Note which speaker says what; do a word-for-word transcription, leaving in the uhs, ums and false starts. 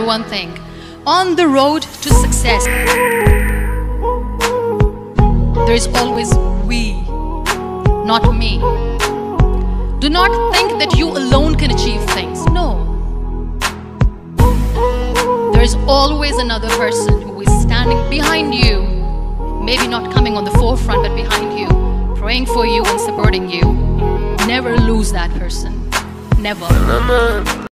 Speaker 1: remember one thing. On the road to success, there is always we, not me. Do not think that you alone can achieve things. No. There is always another person who is standing behind you, maybe not coming on the forefront, but behind you, praying for you and supporting you. Never lose that person. Never.